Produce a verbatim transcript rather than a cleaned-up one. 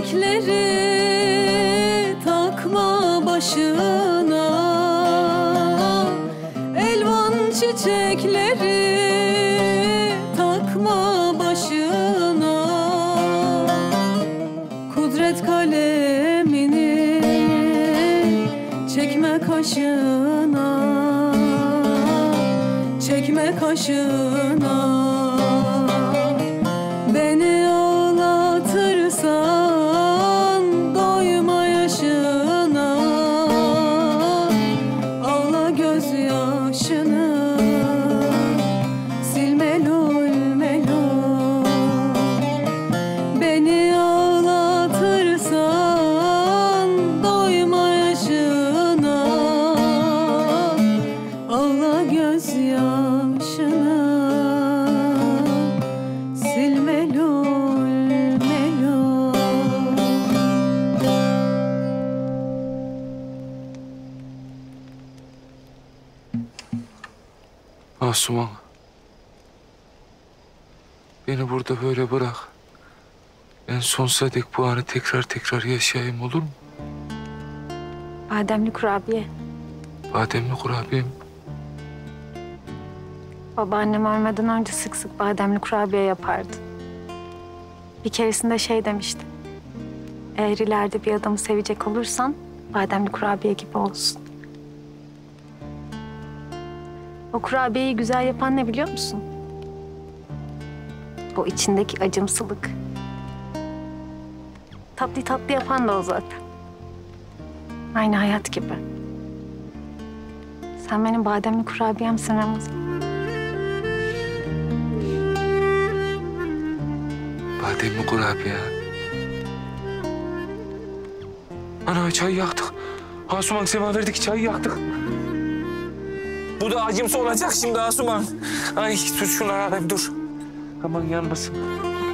çiçekleri takma başına, elvan çiçekleri takma başına, kudret kalemini çekme kaşına, çekme kaşına. Beni ağlatırsan doyma yaşına, ağla gözyaşını, sil melul melul. Beni ağlatırsan doyma yaşına, ağla gözyaşını, sil melul melul. Asuman, beni burada böyle bırak. Ben sonsuza dek bu anı tekrar tekrar yaşayayım, olur mu? Bademli kurabiye. Bademli kurabiye mi? Babaannem ölmeden önce sık sık bademli kurabiye yapardı. Bir keresinde şey demişti. Eğer ileride bir adamı sevecek olursan bademli kurabiye gibi olsun. O kurabiyeyi güzel yapan ne biliyor musun? O içindeki acımsılık. Tatlı tatlı yapan da o zaten. Aynı hayat gibi. Sen benim bademli kurabiyemsin Ramazan. Bademli kurabiye. Ana, çay yaktık. Asuman, semaverdik, çayı yaktık. Bu da acımsı olacak şimdi Asuman. Ay, dur şunu alayım, dur. Aman yanmasın.